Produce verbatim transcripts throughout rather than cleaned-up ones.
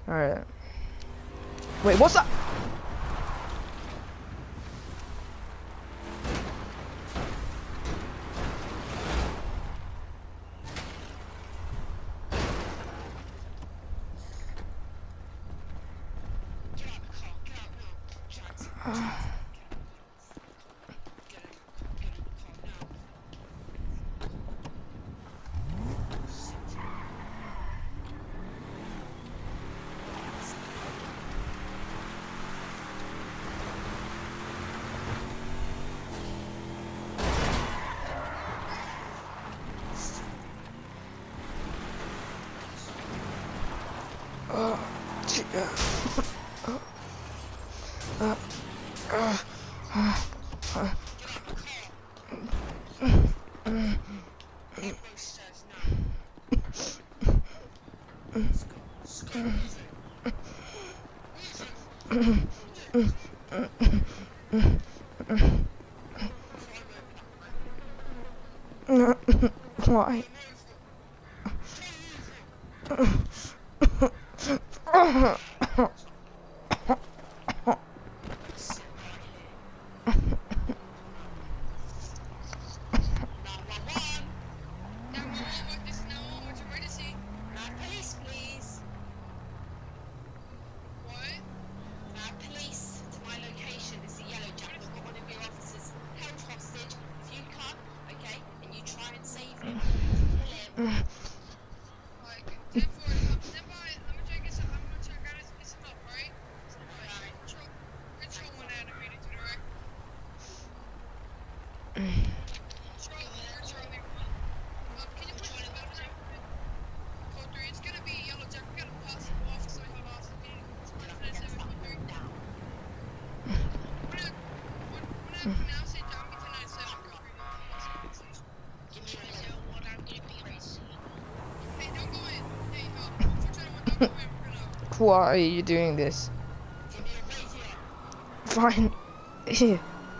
Alright. Wait, what's that? Uh, uh, uh, uh, uh, Why? Why are you doing this? Fine. Here.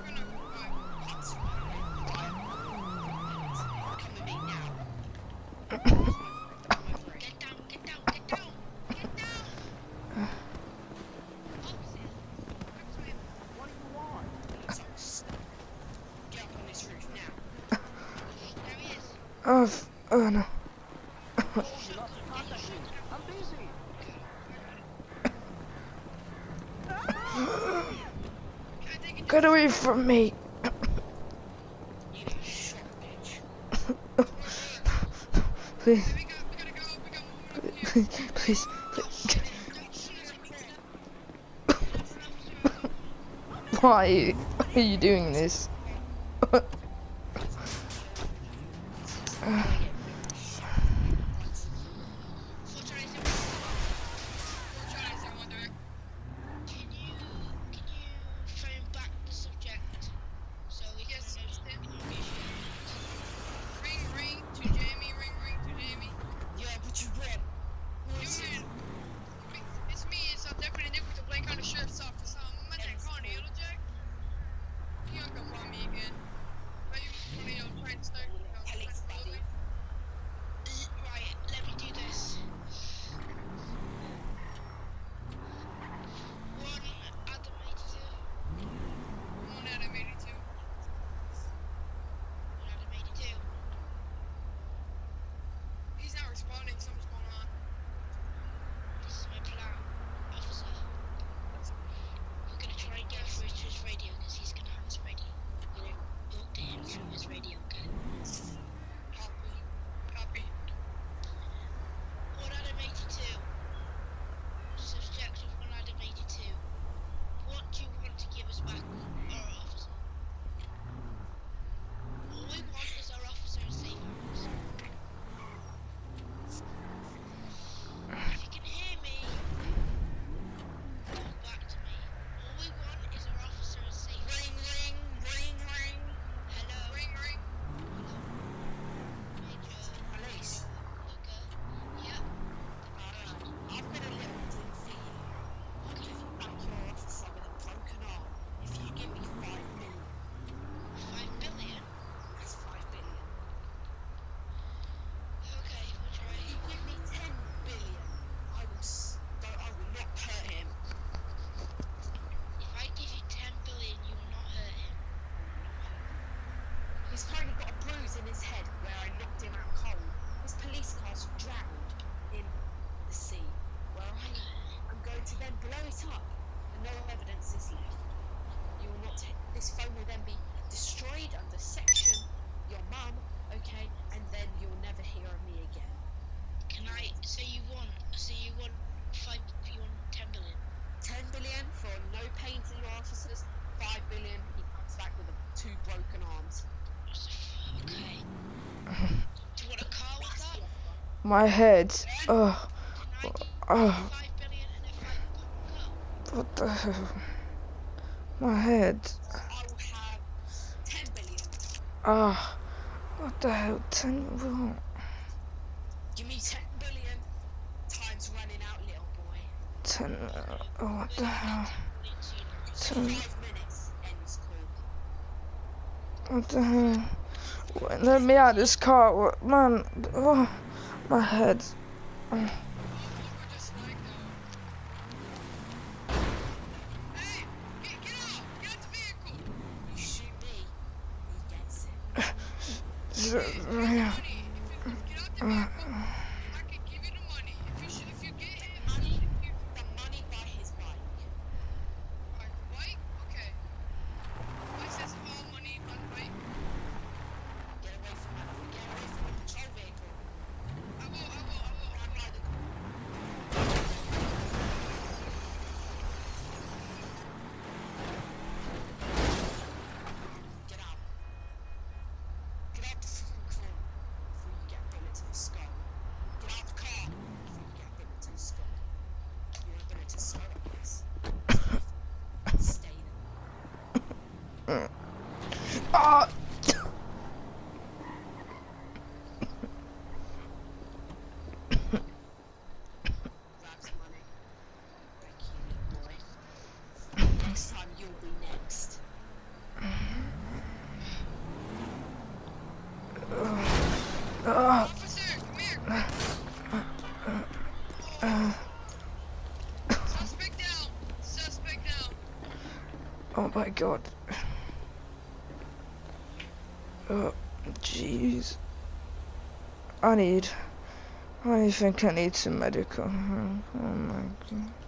Oh, f oh no. Get away from me. Please. Please, please, please. Why are you doing this? He's currently got a bruise in his head where I knocked him out cold. His police car's drowned in the sea, where I am going to then blow it up, and no evidence is left. You will not. This phone will then be destroyed under section your mum, okay, and then you'll never hear of me again. Can I say you want? So you want five? You want ten billion? Ten billion for no pain to your officers. Five billion. He comes back with a, two broken arms. Okay. Do you want a car with That's that? the offer. My head. Oh, Can I give you oh, five billion and a five car? what the hell? My head. I will have ten billion. Ah, what the hell? Ten. Well, Give me ten billion. Time's running out, little boy. ten. Oh, what We're the gonna hell? get ten Ten. billion sooner. Five minutes ends call. What the hell? Wait, let me out of this car. What, man? Oh, my head. Oh. We're just like though. Hey, get, get out! Get out the vehicle! You shoot me, he gets it. So, Hey, here's the yeah. money. If you get out the vehicle, I can give you the money. If you should, if you get him, Money, if you the money by his bike. by the bike, okay. I says all money by the bike. Get away from that. Get away from the patrol vehicle. I will, I will, I will. Grab by the Get out. Get out the fucking car before you get a bullet to the skull. Get out the car before you get a bullet to the skull. You want a bullet to the skull, I guess. Stay there. Ah. Grab some money. Thank you, little boy. Next time you'll be next. Ah. Officer, come here. Uh, Suspect down. Suspect down. oh my god. Oh, jeez. I need. I think I need some medical. Oh my god.